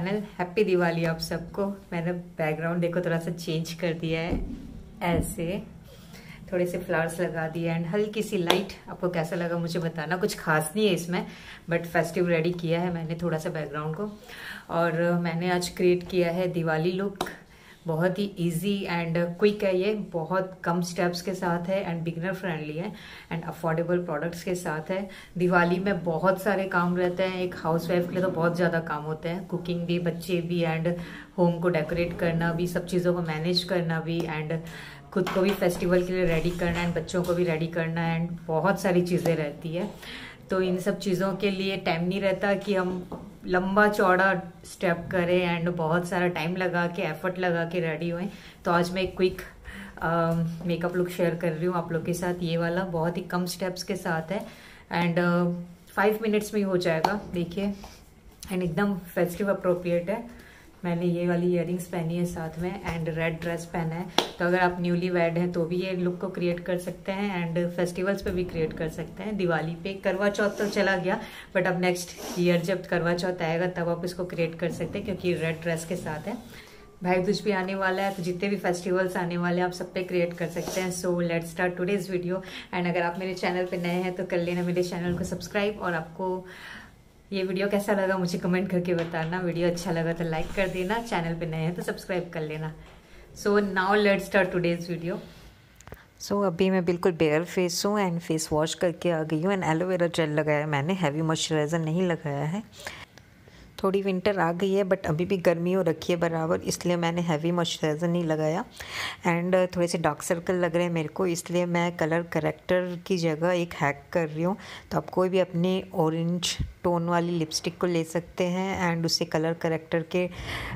Channel. Happy Diwali आप सबको। मैंने बैकग्राउंड देखो थोड़ा सा चेंज कर दिया है, ऐसे थोड़े से फ्लावर्स लगा दिए एंड हल्की सी लाइट। आपको कैसा लगा मुझे बताना। कुछ खास नहीं है इसमें, बट फेस्टिव रेडी किया है मैंने थोड़ा सा बैकग्राउंड को। और मैंने आज क्रिएट किया है दिवाली लुक। बहुत ही इजी एंड क्विक है ये, बहुत कम स्टेप्स के साथ है एंड बिगनर फ्रेंडली है एंड अफोर्डेबल प्रोडक्ट्स के साथ है। दिवाली में बहुत सारे काम रहते हैं, एक हाउसवाइफ के लिए तो बहुत ज़्यादा काम होते हैं, कुकिंग भी, बच्चे भी एंड होम को डेकोरेट करना भी, सब चीज़ों को मैनेज करना भी एंड खुद को भी फेस्टिवल के लिए रेडी करना एंड बच्चों को भी रेडी करना एंड बहुत सारी चीज़ें रहती है। तो इन सब चीज़ों के लिए टाइम नहीं रहता कि हम लंबा चौड़ा स्टेप करें एंड बहुत सारा टाइम लगा के एफर्ट लगा के रेडी हुए। तो आज मैं एक क्विक मेकअप लुक शेयर कर रही हूँ आप लोग के साथ। ये वाला बहुत ही कम स्टेप्स के साथ है एंड 5 मिनट्स में ही हो जाएगा, देखिए। एंड एकदम फेस्टिव अप्रोप्रिएट है। मैंने ये वाली इयररिंग्स पहनी है साथ में एंड रेड ड्रेस पहना है। तो अगर आप न्यूली वेड हैं तो भी ये लुक को क्रिएट कर सकते हैं एंड फेस्टिवल्स पे भी क्रिएट कर सकते हैं। दिवाली पे करवा चौथ तो चला गया, बट अब नेक्स्ट ईयर जब करवा चौथ आएगा तब आप इसको क्रिएट कर सकते हैं, क्योंकि रेड ड्रेस के साथ है। भाई दूज भी आने वाला है, तो जितने भी फेस्टिवल्स आने वाले हैं आप सब पे क्रिएट कर सकते हैं। So let's start today's video. And अगर आप मेरे चैनल पे नए हैं तो कर लेना मेरे चैनल को सब्सक्राइब। और आपको ये वीडियो कैसा लगा मुझे कमेंट करके बताना। वीडियो अच्छा लगा तो लाइक कर देना, चैनल पे नए हैं तो सब्सक्राइब कर लेना। So now let's start today's video. So अभी मैं बिल्कुल बेयर फेस हूँ एंड फेस वॉश करके आ गई हूँ एंड एलोवेरा जेल लगाया मैंने, हैवी मॉइस्चराइज़र नहीं लगाया है। थोड़ी विंटर आ गई है बट अभी भी गर्मी हो रखी है बराबर, इसलिए मैंने हैवी मॉइस्चराइज़र नहीं लगाया। एंड थोड़े से डार्क सर्कल लग रहे हैं मेरे को, इसलिए मैं कलर करेक्टर की जगह एक हैक कर रही हूँ। तो आप कोई भी अपनी ऑरेंज टोन वाली लिपस्टिक को ले सकते हैं एंड उसे कलर करेक्टर के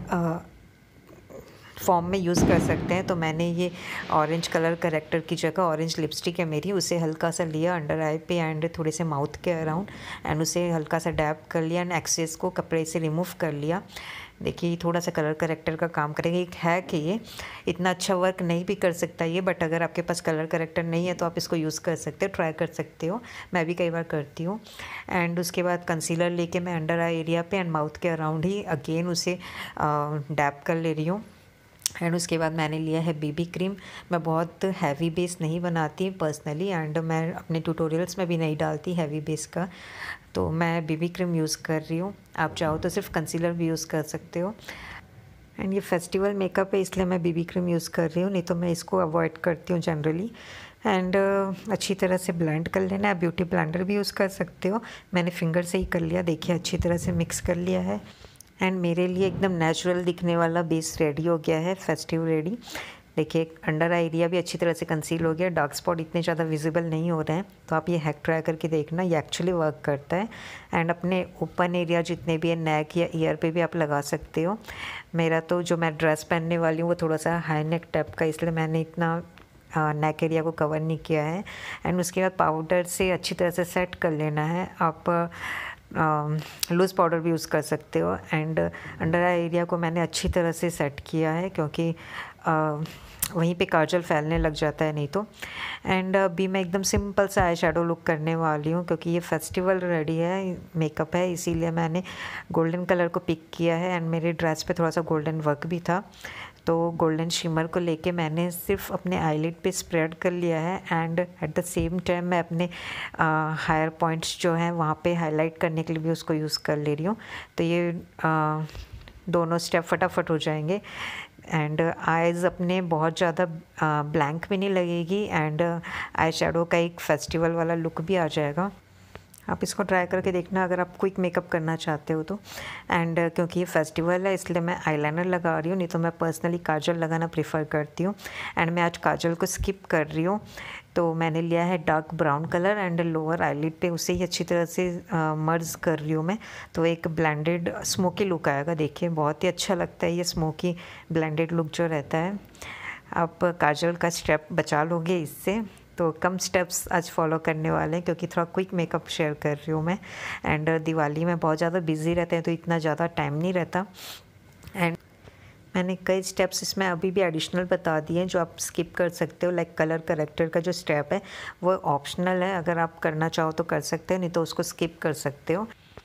फॉर्म में यूज़ कर सकते हैं। तो मैंने ये ऑरेंज कलर करेक्टर की जगह, ऑरेंज लिपस्टिक है मेरी, उसे हल्का सा लिया अंडर आई पे एंड थोड़े से माउथ के अराउंड एंड उसे हल्का सा डैब कर लिया एंड एक्सेस को कपड़े से रिमूव कर लिया। देखिए थोड़ा सा कलर करेक्टर का काम करेगा। एक है कि ये इतना अच्छा वर्क नहीं भी कर सकता ये, बट अगर आपके पास कलर करेक्टर नहीं है तो आप इसको यूज़ कर सकते हो, ट्राई कर सकते हो। मैं भी कई बार करती हूँ। एंड उसके बाद कंसीलर लेके मैं अंडर आई एरिया पे एंड माउथ के अराउंड ही अगेन उसे डैब कर ले रही हूँ। एंड उसके बाद मैंने लिया है बीबी क्रीम। मैं बहुत हैवी बेस नहीं बनाती पर्सनली एंड मैं अपने ट्यूटोरियल्स में भी नहीं डालती हैवी बेस का, तो मैं बीबी क्रीम यूज़ कर रही हूँ। आप चाहो तो सिर्फ कंसीलर भी यूज़ कर सकते हो। एंड ये फेस्टिवल मेकअप है इसलिए मैं बीबी क्रीम यूज़ कर रही हूँ, नहीं तो मैं इसको अवॉइड करती हूँ जनरली। एंड अच्छी तरह से ब्लेंड कर लेना है। ब्यूटी ब्लेंडर भी यूज़ कर सकते हो, मैंने फिंगर से ही कर लिया। देखिए अच्छी तरह से मिक्स कर लिया है एंड मेरे लिए एकदम नेचुरल दिखने वाला बेस रेडी हो गया है, फेस्टिव रेडी। देखिए अंडर आई एरिया भी अच्छी तरह से कंसील हो गया, डार्क स्पॉट इतने ज़्यादा विजिबल नहीं हो रहे हैं। तो आप ये हैक ट्राई करके देखना, ये एक्चुअली वर्क करता है। एंड अपने ओपन एरिया जितने भी है, नेक या ईयर पे भी आप लगा सकते हो। मेरा तो जो मैं ड्रेस पहनने वाली हूँ वो थोड़ा सा हाई नेक टाइप का, इसलिए मैंने इतना नेक एरिया को कवर नहीं किया है। एंड उसके बाद पाउडर से अच्छी तरह से सेट कर लेना है। आप लूज़ पाउडर भी यूज़ कर सकते हो। एंड अंडर आई एरिया को मैंने अच्छी तरह से सेट किया है, क्योंकि वहीं पे काजल फैलने लग जाता है नहीं तो। एंड अभी मैं एकदम सिंपल सा आई शेडो लुक करने वाली हूँ, क्योंकि ये फेस्टिवल रेडी है, मेकअप है, इसीलिए मैंने गोल्डन कलर को पिक किया है। एंड मेरे ड्रेस पे थोड़ा सा गोल्डन वर्क भी था, तो गोल्डन शिमर को लेके मैंने सिर्फ अपने आईलिड पे स्प्रेड कर लिया है। And at the same time मैं अपने हायर पॉइंट्स जो हैं वहाँ पे हाईलाइट करने के लिए भी उसको यूज़ कर ले रही हूँ। तो ये दोनों स्टेप फटाफट हो जाएंगे। एंड आइज़ अपने बहुत ज़्यादा ब्लैंक भी नहीं लगेगी एंड आई शेडो का एक फेस्टिवल वाला लुक भी आ जाएगा। आप इसको ट्राई करके देखना अगर आप क्विक मेकअप करना चाहते हो तो। एंड क्योंकि ये फेस्टिवल है इसलिए मैं आईलाइनर लगा रही हूँ, नहीं तो मैं पर्सनली काजल लगाना प्रेफर करती हूँ। एंड मैं आज काजल को स्किप कर रही हूँ, तो मैंने लिया है dark brown colour and lower eyelid पे उसे ही अच्छी तरह से मर्ज कर रही हूँ मैं। तो एक ब्लेंडेड स्मोकी लुक आएगा। देखिए बहुत ही अच्छा लगता है ये स्मोकी ब्लेंडेड लुक जो रहता है। आप काजल का स्टेप बचा लोगे इससे। तो कम स्टेप्स आज फॉलो करने वाले हैं, क्योंकि थोड़ा क्विक मेकअप शेयर कर रही हूँ मैं। एंड दिवाली में बहुत ज़्यादा बिजी रहते हैं तो इतना ज़्यादा टाइम नहीं रहता। एंड मैंने कई स्टेप्स इसमें अभी भी एडिशनल बता दिए हैं जो आप स्किप कर सकते हो। लाइक कलर करेक्टर का जो स्टेप है वो ऑप्शनल है, अगर आप करना चाहो तो कर सकते हो, नहीं तो उसको स्किप कर सकते हो।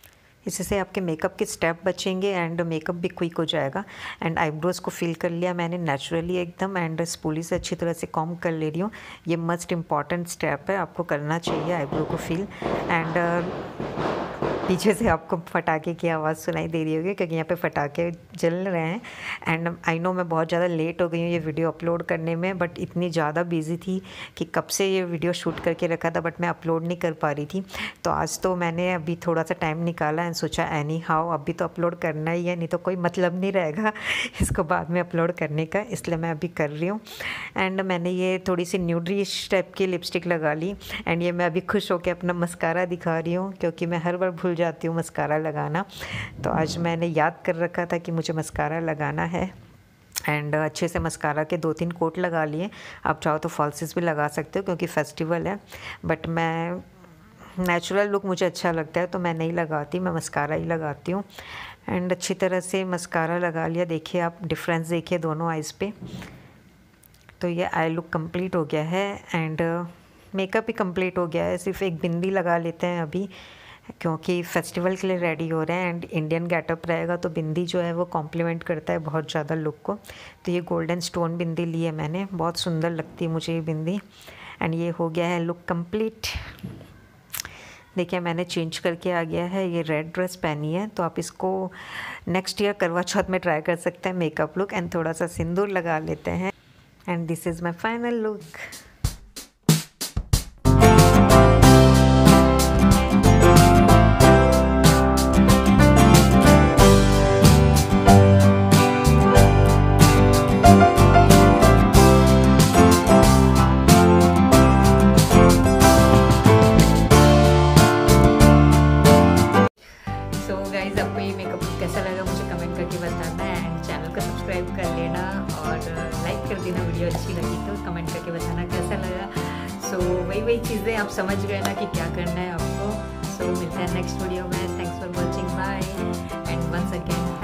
इससे आपके मेकअप के स्टेप बचेंगे एंड मेकअप भी क्विक हो जाएगा। एंड आईब्रोज़ को फिल कर लिया मैंने नेचुरली एकदम, एंड स्पूली से अच्छी तरह से कॉम्ब कर ले रही हूँ। ये मस्ट इम्पॉर्टेंट स्टेप है, आपको करना चाहिए आईब्रो को फिल। एंड पीछे से आपको पटाखे की आवाज़ सुनाई दे रही होगी क्योंकि यहाँ पे पटाखे जल रहे हैं। एंड आई नो मैं बहुत ज़्यादा लेट हो गई हूँ ये वीडियो अपलोड करने में, बट इतनी ज़्यादा बिजी थी कि कब से ये वीडियो शूट करके रखा था बट मैं अपलोड नहीं कर पा रही थी। तो आज तो मैंने अभी थोड़ा सा टाइम निकाला एंड सोचा एनी हाउ अभी तो अपलोड करना ही है, नहीं तो कोई मतलब नहीं रहेगा इसको बाद में अपलोड करने का, इसलिए मैं अभी कर रही हूँ। एंड मैंने ये थोड़ी सी न्यूड्रिश टाइप की लिपस्टिक लगा ली एंड ये मैं अभी खुश होकर अपना मस्कारा दिखा रही हूँ क्योंकि मैं हर बार भूल जाती हूँ मस्कारा लगाना। तो आज मैंने याद कर रखा था कि मुझे मस्कारा लगाना है एंड अच्छे से मस्कारा के 2-3 कोट लगा लिए। आप चाहो तो फॉल्सेस भी लगा सकते हो क्योंकि फेस्टिवल है, बट मैं नेचुरल लुक मुझे अच्छा लगता है तो मैं नहीं लगाती, मैं मस्कारा ही लगाती हूँ। एंड अच्छी तरह से मस्कारा लगा लिया। देखिए आप डिफरेंस देखिए दोनों आइज़ पे। तो ये आई लुक कंप्लीट हो गया है एंड मेकअप भी कंप्लीट हो गया है। सिर्फ एक बिंदी लगा लेते हैं अभी क्योंकि फेस्टिवल के लिए रेडी हो रहे हैं एंड इंडियन गेटअप रहेगा तो बिंदी जो है वो कॉम्प्लीमेंट करता है बहुत ज़्यादा लुक को। तो ये गोल्डन स्टोन बिंदी ली है मैंने, बहुत सुंदर लगती है मुझे ये बिंदी। एंड ये हो गया है लुक कंप्लीट। देखिए मैंने चेंज करके आ गया है, ये रेड ड्रेस पहनी है तो आप इसको नेक्स्ट ईयर करवा चौथ में ट्राई कर सकते हैं मेकअप लुक। एंड थोड़ा सा सिंदूर लगा लेते हैं and this is my final look. आपको ये मेकअप कैसा लगा मुझे कमेंट करके बताना है एंड चैनल को सब्सक्राइब कर लेना और लाइक कर देना। वीडियो अच्छी लगी तो कमेंट करके बताना कैसा लगा। सो वही चीज़ें आप समझ गए ना कि क्या करना है आपको। सो मिलते हैं नेक्स्ट वीडियो में। Thanks for watching, bye and once again